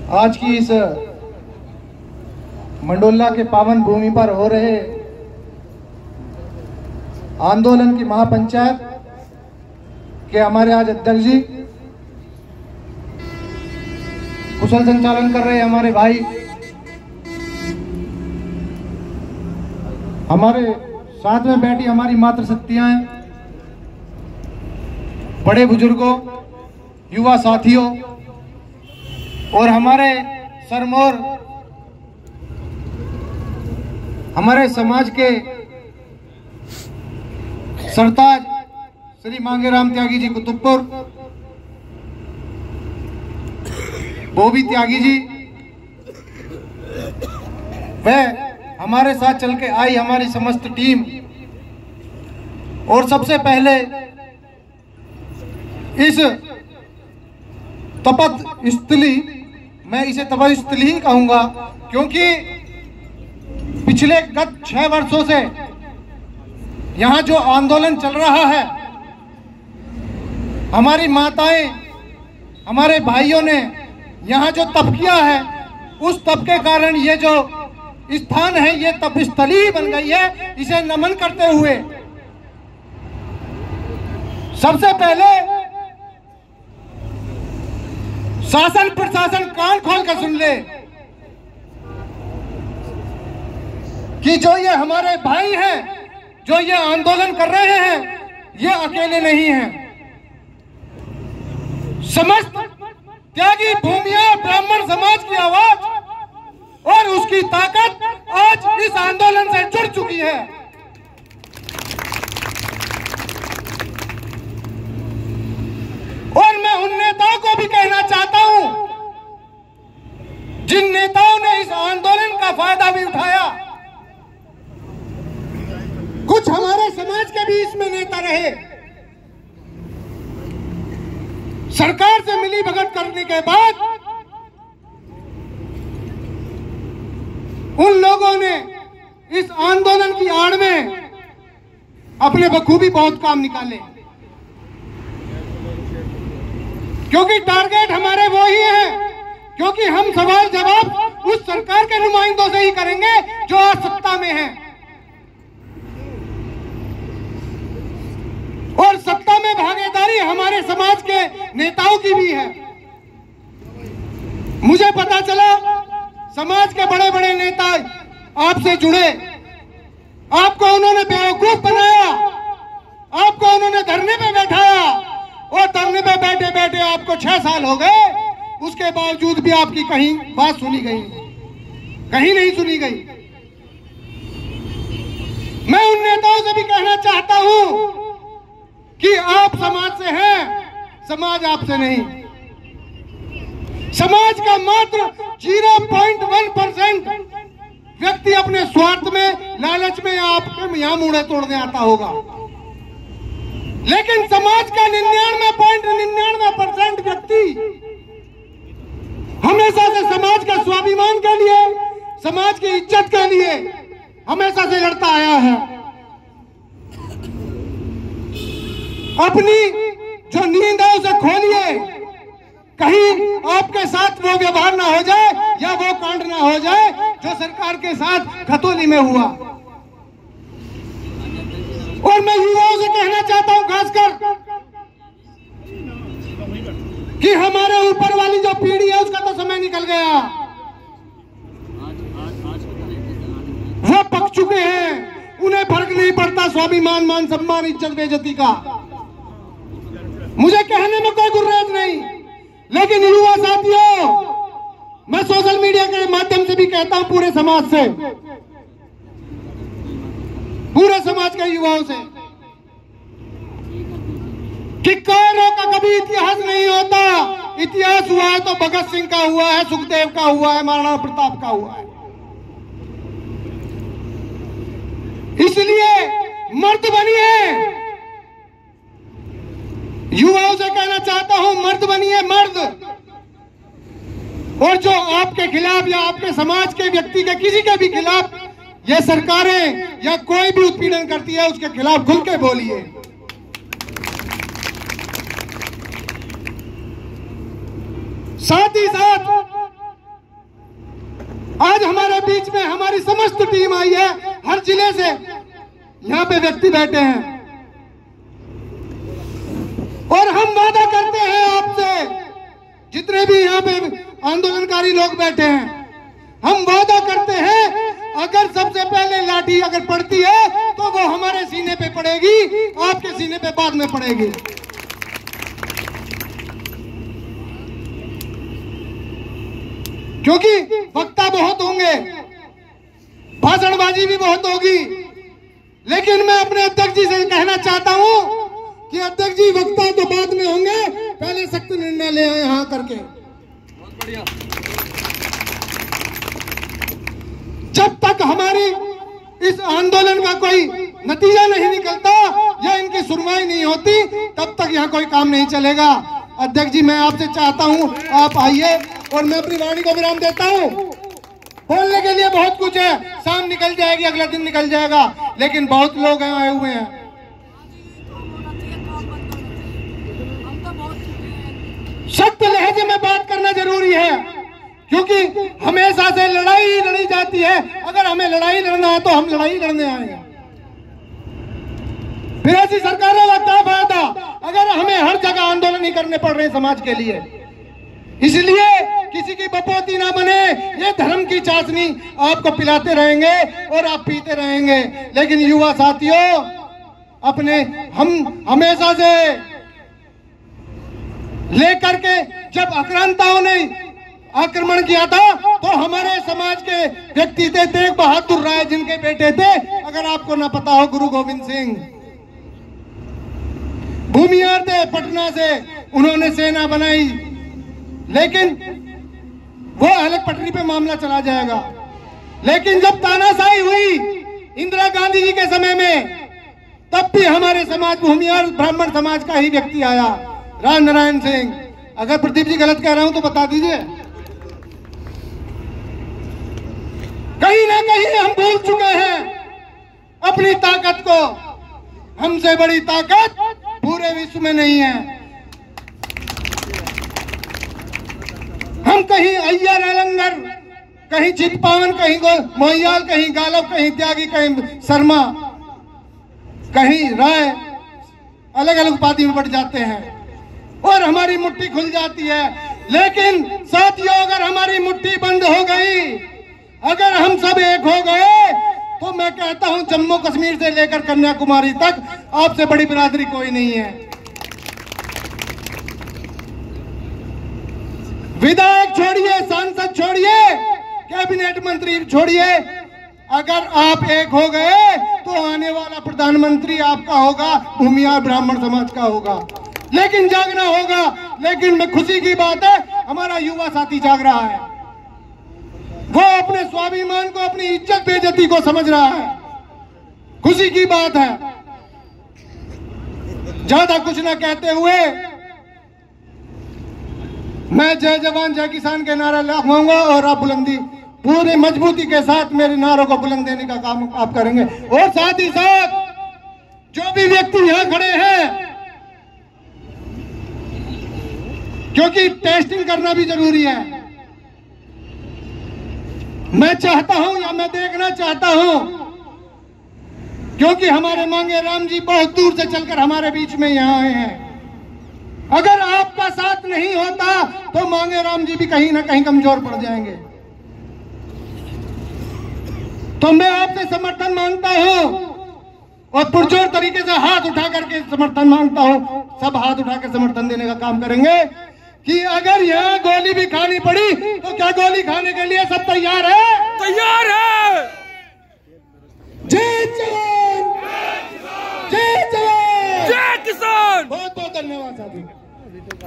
आज की इस मंडोला के पावन भूमि पर हो रहे आंदोलन की महापंचायत के हमारे आज अध्यक्ष जी, कुशल संचालन कर रहे हमारे भाई, हमारे साथ में बैठी हमारी मातृशक्तियां, बड़े बुजुर्गों, युवा साथियों और हमारे सरमौर हमारे समाज के सरताज श्री मांगेराम त्यागी जी कुतुबपुर, बोबी त्यागी जी, वह हमारे साथ चल के आई हमारी समस्त टीम। और सबसे पहले इस तपस्थली, मैं इसे तपस्थली ही कहूंगा क्योंकि पिछले गत 6 वर्षों से यहाँ जो आंदोलन चल रहा है, हमारी माताएं, हमारे भाइयों ने यहाँ जो तप किया है, उस तप के कारण ये जो स्थान है ये तपस्थली बन गई है। इसे नमन करते हुए सबसे पहले शासन प्रशासन कान खोल कर सुन ले कि जो ये हमारे भाई हैं, जो ये आंदोलन कर रहे हैं, ये अकेले नहीं हैं। समस्त त्यागी भूमिया ब्राह्मण समाज की आवाज और उसकी ताकत आज इस आंदोलन से जुड़ चुकी है। और मैं उन नेताओं को भी कहना चाहता हूं जिन नेताओं ने इस आंदोलन का फायदा भी उठाया। कुछ हमारे समाज के भी इसमें नेता रहे। सरकार से मिली भगत करने के बाद उन लोगों ने इस आंदोलन की आड़ में अपने बखूबी बहुत काम निकाले, क्योंकि टारगेट हमारे वो ही है, क्योंकि हम सवाल जवाब उस सरकार के नुमाइंदों से ही करेंगे जो आज सत्ता में है। और सत्ता में भागीदारी हमारे समाज के नेताओं की भी है। मुझे पता चला समाज के बड़े बड़े नेता आपसे जुड़े, आपको उन्होंने बेवकूफ बनाया, आपको उन्होंने धरने पे बैठाया और धरने पे बैठे बैठे आपको 6 साल हो गए, उसके बावजूद भी आपकी कहीं बात सुनी गई, कहीं नहीं सुनी गई। मैं उन नेताओं से भी कहना चाहता हूं कि आप समाज से हैं, समाज आपसे नहीं। समाज का मात्र 0.1% व्यक्ति अपने स्वार्थ में, लालच में आपके यहां मुड़े तोड़ने आता होगा, लेकिन समाज का 99.99% व्यक्ति हमेशा से समाज के स्वाभिमान के लिए, समाज की इज्जत के लिए हमेशा से लड़ता आया है। अपनी जो नींद है उसे खोलिए, कहीं आपके साथ वो व्यवहार ना हो जाए या वो कांड ना हो जाए जो सरकार के साथ खतौली में हुआ। और मैं युवाओं से कहना चाहता हूं खासकर कि हमारे ऊपर वाली जो पीढ़ी है उसका तो समय निकल गया, वो पक चुके हैं, उन्हें फर्क नहीं पड़ता स्वाभिमान, मान सम्मान, इज्जत बेइज्जती का। मुझे कहने में कोई गुर्रेज नहीं, लेकिन युवा साथियों, मैं सोशल मीडिया के माध्यम से भी कहता हूं पूरे समाज से, पूरे समाज के युवाओं से, कि कौरों का कभी इतिहास नहीं होता। इतिहास हुआ है तो भगत सिंह का हुआ है, सुखदेव का हुआ है, महाराणा प्रताप का हुआ है। इसलिए मर्द बनिए। युवाओं से कहना चाहता हूं, मर्द बनिए, मर्द। और जो आपके खिलाफ या आपके समाज के व्यक्ति के किसी के भी खिलाफ ये सरकारें या कोई भी उत्पीड़न करती है, उसके खिलाफ खुल के बोलिए। साथ ही साथ बीच में हमारी समस्त टीम आई है, हर जिले से यहाँ पे व्यक्ति बैठे हैं और हम वादा करते हैं आपसे, जितने भी यहाँ पे आंदोलनकारी लोग बैठे हैं, हम वादा करते हैं अगर सबसे पहले लाठी अगर पड़ती है तो वो हमारे सीने पे पड़ेगी, आपके सीने पे बाद में पड़ेगी। क्योंकि वक्ता बहुत होंगे, भाषणबाजी भी बहुत होगी, लेकिन मैं अपने अध्यक्ष जी से कहना चाहता हूं कि अध्यक्ष जी वक्ता तो बाद में होंगे, पहले सख्त निर्णय ले आए यहाँ करके। बहुत बढ़िया। जब तक हमारी इस आंदोलन का कोई नतीजा नहीं निकलता या इनकी सुनवाई नहीं होती, तब तक यहाँ कोई काम नहीं चलेगा। अध्यक्ष जी, मैं आपसे चाहता हूँ आप आइए और मैं अपनी वाणी को विराम देता हूँ। बोलने के लिए बहुत कुछ है, शाम निकल जाएगी, अगला दिन निकल जाएगा, लेकिन बहुत लोग आए हुए हैं। सख्त लहजे में बात करना जरूरी है, क्योंकि हमेशा से लड़ाई लड़ी जाती है। अगर हमें लड़ाई लड़ना है तो हम लड़ाई लड़ने आए हैं। फिर ऐसी सरकारों का क्या फायदा अगर हमें हर जगह आंदोलन ही करने पड़ रहे हैं समाज के लिए। इसलिए किसी की बपोती ना बने, ये धर्म की चाशनी आपको पिलाते रहेंगे और आप पीते रहेंगे। लेकिन युवा साथियों, अपने हम हमेशा से लेकर के जब आक्रांताओं ने आक्रमण किया था तो हमारे समाज के व्यक्ति थे तेग बहादुर राय, जिनके बेटे थे, अगर आपको ना पता हो, गुरु गोविंद सिंह भूमिहार थे पटना से, उन्होंने सेना बनाई, लेकिन वो अलग पटरी पे मामला चला जाएगा। लेकिन जब तानाशाही हुई इंदिरा गांधी जी के समय में, तब भी हमारे समाज भूमिहार ब्राह्मण समाज का ही व्यक्ति आया, राज नारायण सिंह। अगर प्रदीप जी गलत कह रहा हूं तो बता दीजिए। कहीं ना कहीं हम भूल चुके हैं अपनी ताकत को। हमसे बड़ी ताकत पूरे विश्व में नहीं है। हम कहीं अय्यर अलंगर, कहीं चितपावन, कहीं मोहियाल, कहीं गालव, कहीं त्यागी, कहीं शर्मा, कहीं राय, अलग अलग उपाधि में बढ़ जाते हैं और हमारी मुट्ठी खुल जाती है। लेकिन साथियों, अगर हमारी मुट्ठी बंद हो गई, अगर हम सब एक हो गए, तो मैं कहता हूं जम्मू कश्मीर से लेकर कन्याकुमारी तक आपसे बड़ी बिरादरी कोई नहीं है। विधायक छोड़िए, सांसद छोड़िए, कैबिनेट मंत्री छोड़िए, अगर आप एक हो गए तो आने वाला प्रधानमंत्री आपका होगा, भूमिहार ब्राह्मण समाज का होगा। लेकिन जागना होगा। लेकिन मैं खुशी की बात है, हमारा युवा साथी जाग रहा है। वो अपने स्वाभिमान को, अपनी इज्जत बेइज्जती को समझ रहा है। खुशी की बात है। ज्यादा कुछ ना कहते हुए मैं जय जवान जय किसान के नारा लगाऊंगा और आप बुलंदी पूरी मजबूती के साथ मेरे नारों को बुलंद देने का काम आप करेंगे। और साथ ही साथ जो भी व्यक्ति यहां खड़े हैं, क्योंकि टेस्टिंग करना भी जरूरी है, मैं चाहता हूं या मैं देखना चाहता हूं, क्योंकि हमारे मांगे राम जी बहुत दूर से चलकर हमारे बीच में यहां आए हैं। अगर आपका साथ नहीं होता तो मांगे राम जी भी कहीं ना कहीं कमजोर पड़ जाएंगे। तो मैं आपसे समर्थन मांगता हूं और पुरजोर तरीके से हाथ उठा करके समर्थन मांगता हूं। सब हाथ उठाकर समर्थन देने का काम करेंगे कि अगर यहाँ गोली भी खानी पड़ी तो क्या गोली खाने के लिए सब तैयार है? तैयार है। जय जवान, जय जवान, जय किसान। बहुत बहुत धन्यवाद साथी।